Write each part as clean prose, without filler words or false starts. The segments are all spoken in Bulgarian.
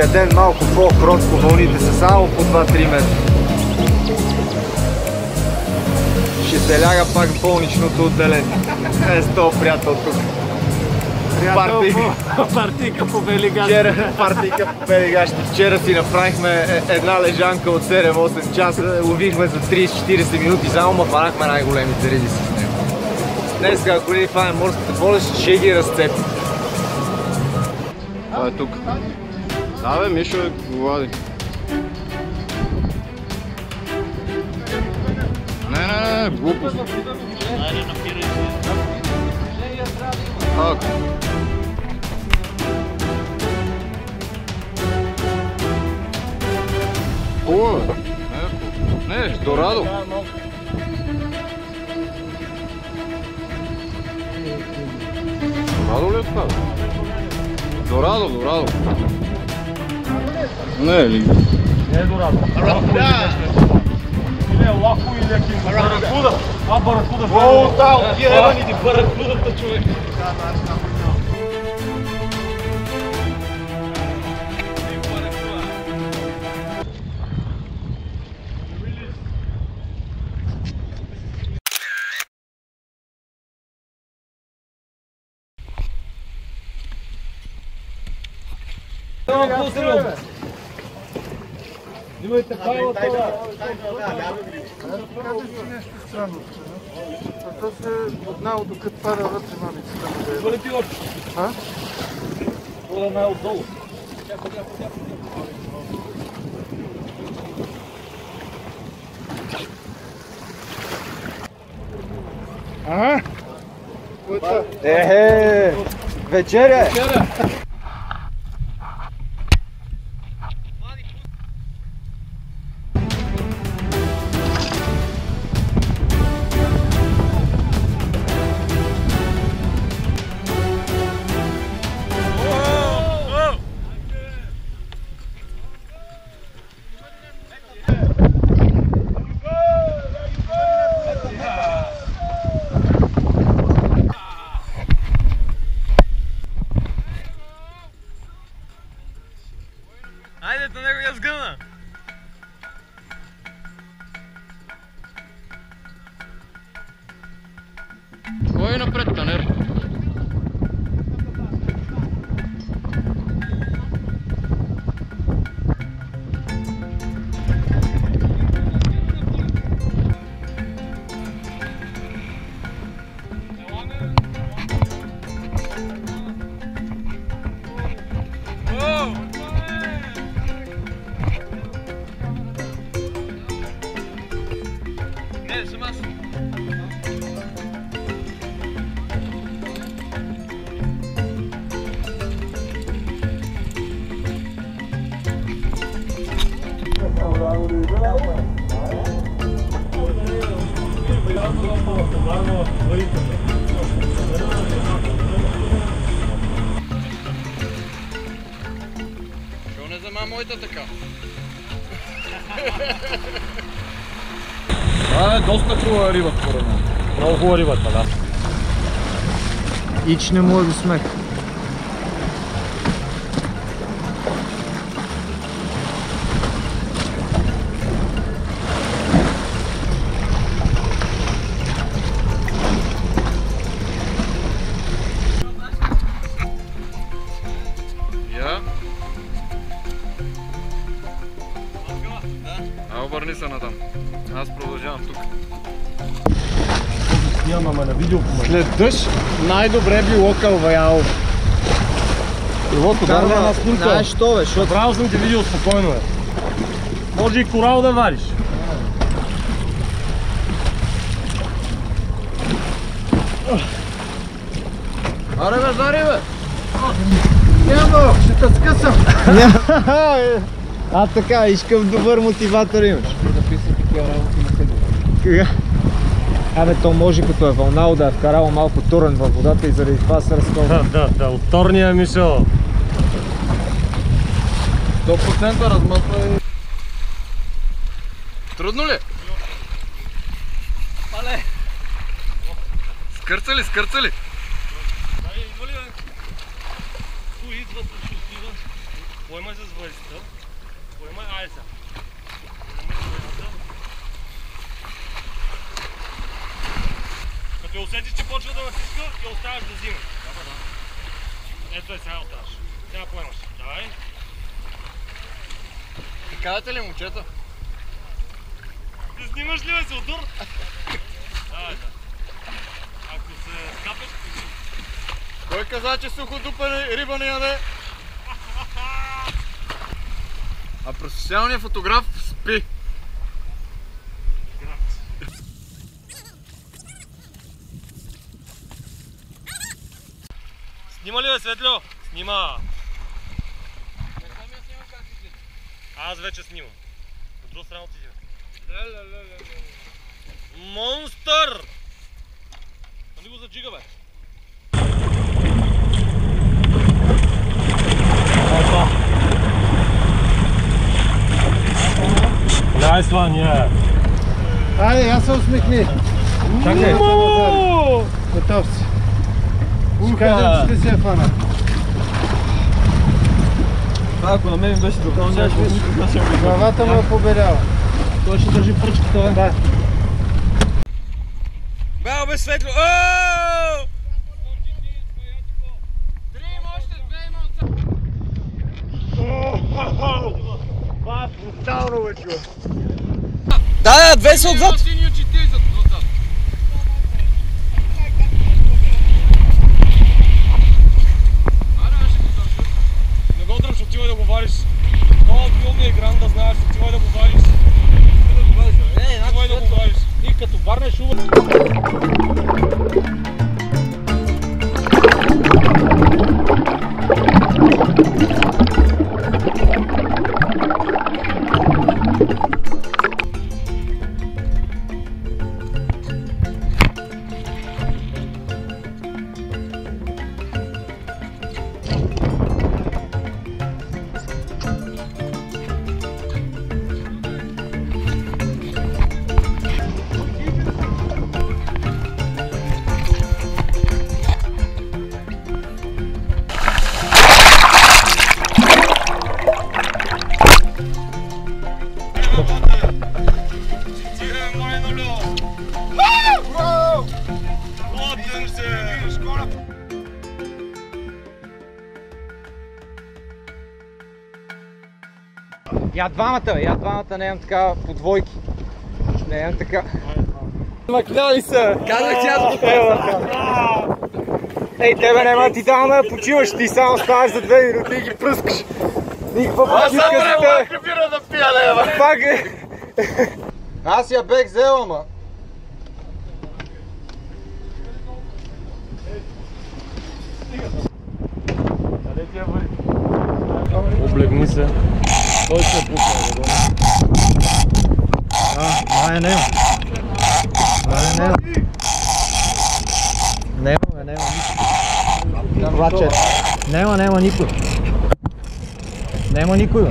Другия ден малко по-кротко, вълните са само по 2-3 метра. Ще се ляга пак в болничното отделение. Е, с този приятел тук. Партийка по Белигащи. Партийка по Белигащи. Вчера си направихме една лежанка от 7-8 часа. Ловихме за 30-40 минути, само ма фанахме най-големите риби с него. Днес, ако ни фанем морската болест, ще ги разцепим. Това е тук. Да бе, Мишо го води. Не, глупост. Айде, напирай се. Так. Хубаво бе. Не, Дорадо. Дорадо ли е това? Дорадо. Не е ли? Не е Дорадо. Или е лако, или е ким. Баракуда. Баракуда. О, да, отиеваните баракудата, човек. Имайте правила това. Казваш нещо странно. Това се отнало докато пада ръце мамицата. Това ли ти лъпи? А? Това е най-отдолу. Ага! Ехе! Вечеря! Айде, на него я сгъна! Кой е напред, Танер? Не, съм аз. Що не взема моята така? Това е доста хубава риба, според мен. Много хубава рибата, да. Ич не му е до смех. Я? А, обърни се надам. Аз продължавам тук. Снимаме на видео по мен. След дъжд най-добре било калваял. Било тогава да една снимка. Знаеш що бе, защото... Правил съм ти видео, спокойно е. Може и корал да вариш. Аре бе, зари бе! Няма, ще те скъсам. А така, искам добър мотиватор имаш. Написам такива работи на себе. Абе, то може като е вълнало да е вкарало малко турен във водата и заради това се разколва. Да, от торния Мишо. 100% размъсва и... Трудно ли? Мале! Скърца ли? Идва ли бе? Ту идва, ту ще отива. Поемай с въжицата. Поемай, айде сега. Като я усетиш, че почва да натиска и оставаш да взима. Ето е, сега оставаш. Сега поемаш. Давай. Казвате ли, момчета? Ти снимаш ли, бе, се отдур? Давай, да. Ако се скапеш, ти. Кой каза, че суходупена риба не яде? А професионалният фотограф спи. Снима ли, бе, Светлио? Снима! Аз вече снимам. От друга страна отиде. Монстър! Нали го заджига, бе? Опа! Nice one, yeah! Айде, я се усмихни. Чакай! Готов си. Ще кажем, че ти си е фанат. Ако на мен беше доколно, Главата му е побелява. той ще държи пръчката. Да. Браво, бе, Светло! Това е брутално, бе, човек! Да, две са отзад! Не го дръж, отивай да го вариш. Това бил ми екран да знаеш, отивай да го вариш. Отивай да го вариш. И като барнеш шуба. Я двамата не имам така по двойки. Не имам така. Макляли са! Казах, че аз го трябва. Ей, тебе няма ти там да почиваш, ти само ставаш за 2 минути и ги пръскаш. Никаква почивка за тебе. Бира да пия, лева! Пак е. Аз я бех взел, ама. Облегни се. Той се пусна, Май няма. Няма никой. Плаче. Няма никой. Няма никой.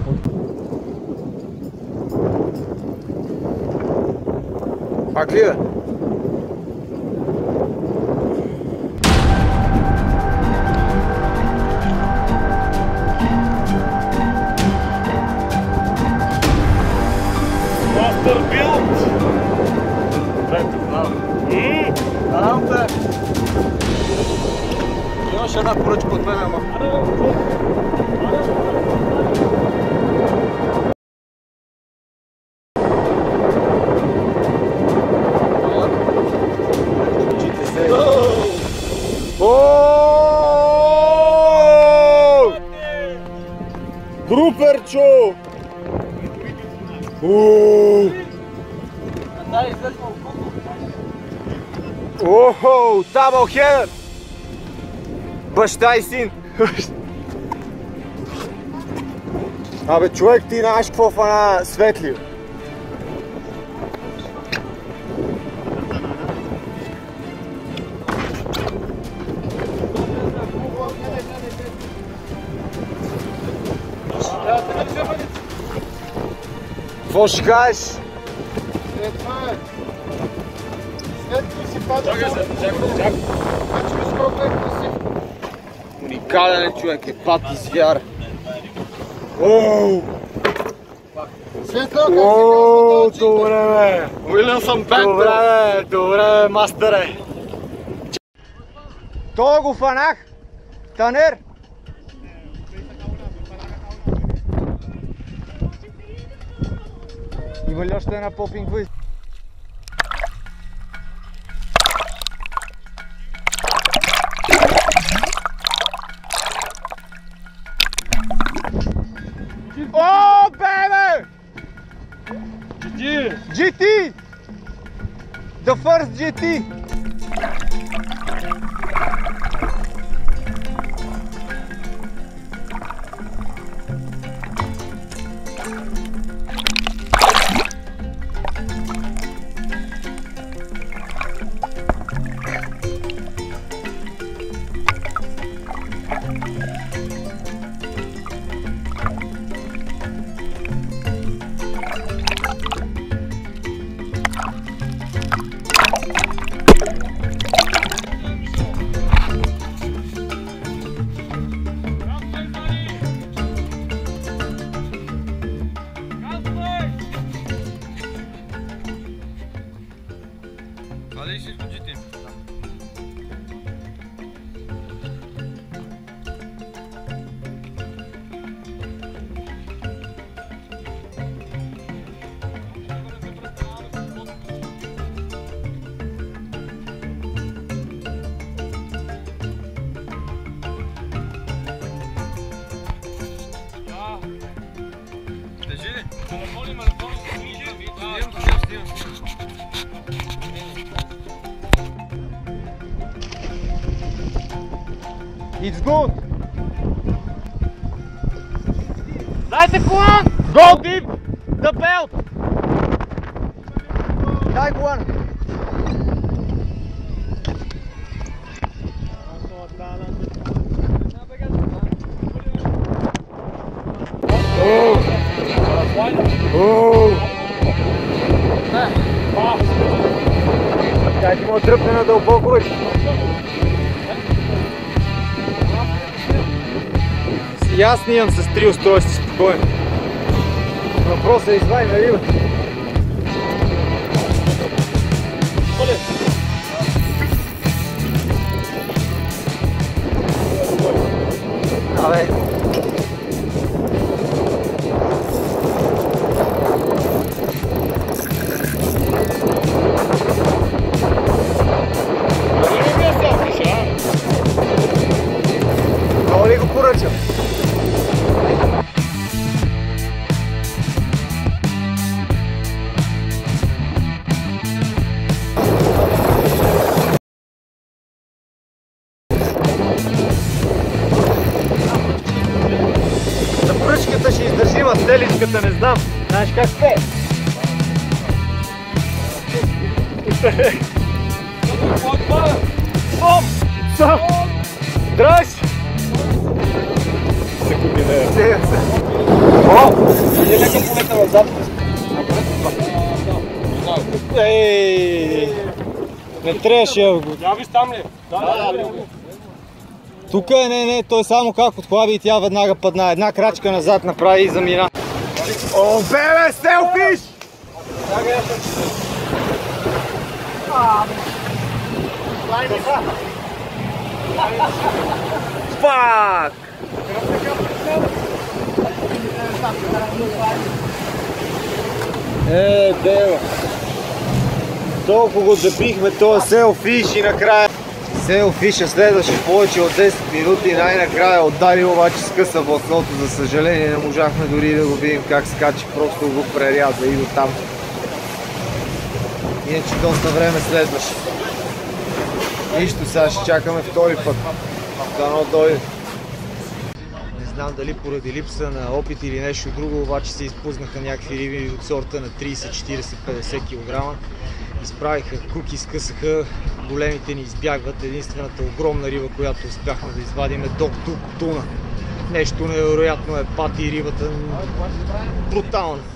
Пак ли е? Имаш една поръчка от мен, ама. Груперчо! Охо, даблхед! Баща и син! Абе, човек, ти знаеш какво фана Светли? Какво ще кажеш? Това е. Светли си пада. Чакай. Значи ми скоро е красив. Уникален е човек, е пат и звяр. Ооо, добре бе! Уилямсън Бент, Добре, мастере! Това го фанах! Танер! Има ли още една попинг виз? О, бебе! GT! The first GT! Къде ще изключите? Държи ли? Телефони, марафони, стигам. It's good! Дайте колан! Go deep! The belt! Дай колан! Дайте му тръпне надълбоко. И аз снимам с 3 устройства спокойно. Въпросът е извай на риба. Абе. Много ли го поръчам? За пръчката ще издържим, а стеличката не знам. Знаеш как пее? Оп! Сам! Дръж! Се купи нея. О! Иде нека полета назад. Ей! Не трябваше да го... Я виж там ли? Да. Тук е, не, той само как отхлаби и тя веднага падна. Една крачка назад направи и замина. О, бебе, селфиш! Фак! Дева! Толкова го запихме този селфиш и накрая... Селфиша следваше повече от 10 минути и най-накрая удари, обаче скъса платното. За съжаление не можахме дори да го видим как скачи, просто го преряза и до там. Иначе доста време следваше. Нищо, сега ще чакаме втори път. Дано дойде. Не знам дали поради липса на опит или нещо друго, обаче се изпуснаха някакви риби от сорта на 30, 40, 50 кг. Изправиха куки, скъсаха, големите ни избягват. Единствената огромна риба, която успяхме да извадим е туна. Нещо невероятно е, пати рибата. Брутално.